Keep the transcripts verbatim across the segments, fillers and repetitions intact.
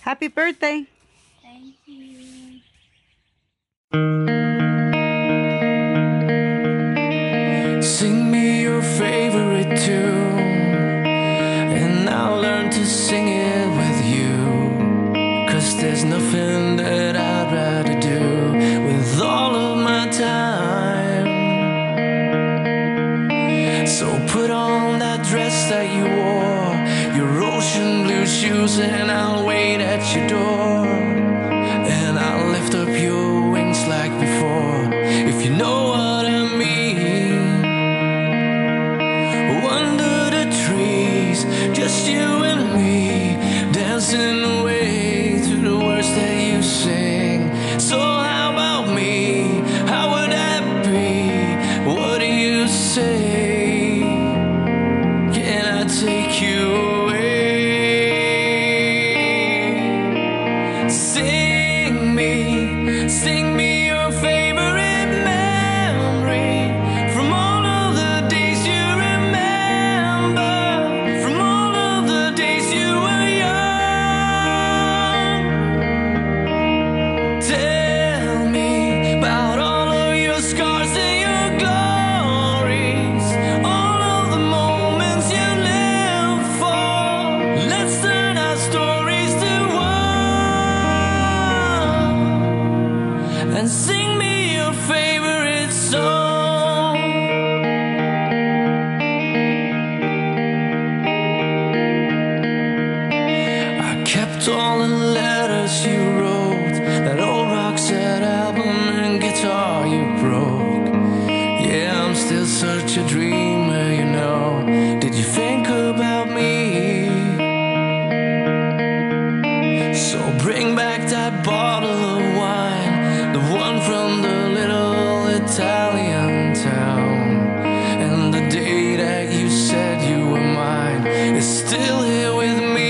Happy birthday. Thank you. Sing me your favorite tune, and I'll learn to sing it with you. 'Cause there's nothing that I'd rather do with all of my time. So put on that dress that you wore, your ocean blue shoes, and I'll wait at your door. And I'll lift up your wings like before, if you know what I mean. Under the trees, just you and me, dancing away to the words that you sing. So how about me? How would that be? What do you say? Can I take you away? Sing me, sing me your favorite memory from all of the days you remember, from all of the days you were young. Tell me about all of your scars and your glories, all of the moments you lived for. Let's turn our stories to one, and sing me your favorite song. I kept all the letters you wrote, that old Roxette album and guitar you broke. Yeah, I'm still such a dreamer, you know. Did you think about me? So bring back that bottle of wine, the one from the little Italian town. And the day that you said you were mine is still here with me.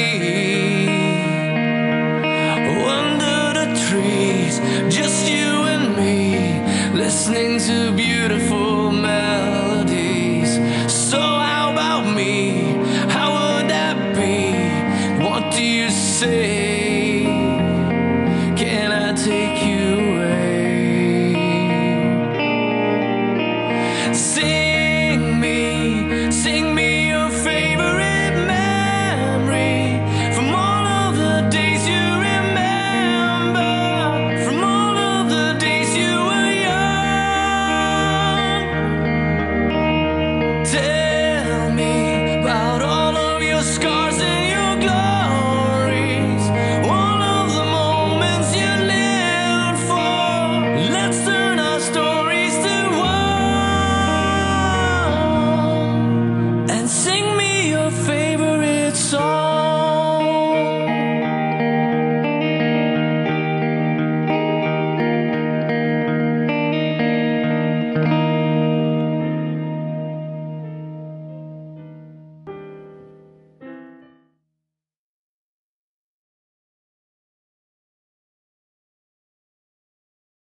Under the trees, just you and me, listening to beautiful melodies. So how about me? How would that be? What do you say? Can I take you away? Sing me, sing me your favorite memory from all of the days you remember, from all of the days you were young. Tell me about all of your scars and your glories, all of the moments you lived for. Let's turn our stories to one, and sing me your favorite song.